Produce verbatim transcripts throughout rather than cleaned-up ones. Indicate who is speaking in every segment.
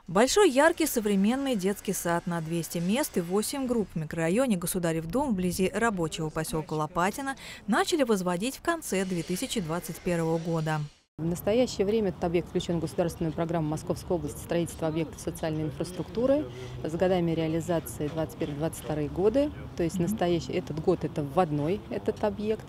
Speaker 1: Большой, яркий, современный детский сад на двести мест и восемь групп в микрорайоне Государев дом вблизи рабочего поселка Лопатино начали возводить в конце две тысячи двадцать первого года.
Speaker 2: В настоящее время этот объект включен в государственную программу Московской области строительства объектов социальной инфраструктуры с годами реализации двадцать первый — двадцать второй годы. То есть настоящий этот год это вводной этот объект.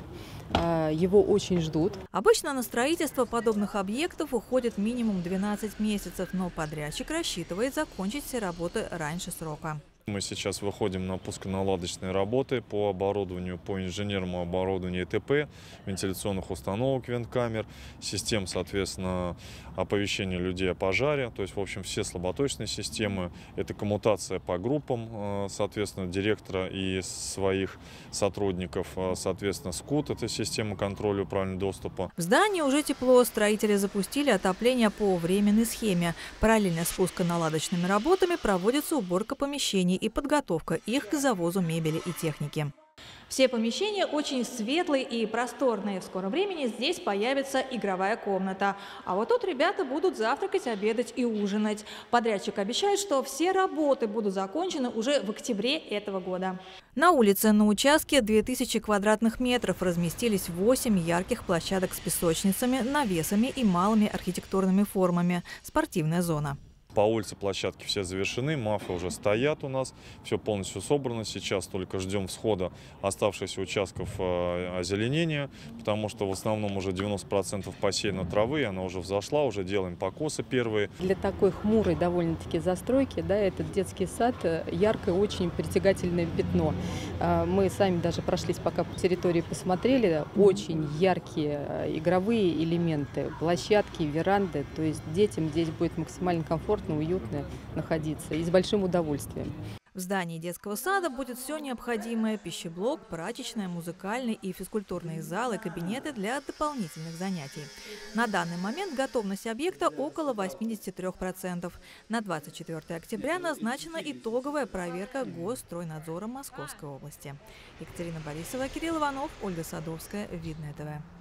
Speaker 2: Его очень ждут.
Speaker 1: Обычно на строительство подобных объектов уходит минимум двенадцать месяцев, но подрядчик рассчитывает закончить все работы раньше срока.
Speaker 3: Мы сейчас выходим на пусконаладочные работы по оборудованию, по инженерному оборудованию и тэ пэ, вентиляционных установок, венткамер, систем, соответственно, оповещения людей о пожаре. То есть, в общем, все слаботочные системы. Это коммутация по группам, соответственно, директора и своих сотрудников. Соответственно, СКУТ – это система контроля управления доступа.
Speaker 1: В здании уже тепло. Строители запустили отопление по временной схеме. Параллельно с пусконаладочными работами проводится уборка помещений и подготовка их к завозу мебели и техники. Все помещения очень светлые и просторные. В скором времени здесь появится игровая комната. А вот тут ребята будут завтракать, обедать и ужинать. Подрядчик обещает, что все работы будут закончены уже в октябре этого года. На улице на участке две тысячи квадратных метров разместились восемь ярких площадок с песочницами, навесами и малыми архитектурными формами. Спортивная зона.
Speaker 3: По улице площадки все завершены, мафы уже стоят у нас, все полностью собрано. Сейчас только ждем всхода оставшихся участков озеленения, потому что в основном уже девяносто процентов посеяно травы, она уже взошла, уже делаем покосы первые.
Speaker 2: Для такой хмурой довольно-таки застройки, да, этот детский сад яркое, очень притягательное пятно. Мы сами даже прошлись пока по территории, посмотрели, очень яркие игровые элементы, площадки, веранды, то есть детям здесь будет максимально комфортно, уютно находиться и с большим удовольствием.
Speaker 1: В здании детского сада будет все необходимое: пищеблок, прачечная, музыкальный и физкультурные залы, кабинеты для дополнительных занятий. На данный момент готовность объекта около восьмидесяти трёх процентов. На двадцать четвёртое октября назначена итоговая проверка Госстройнадзора Московской области. Екатерина Борисова, Кирилл Иванов, Ольга Садовская, Видное ТВ.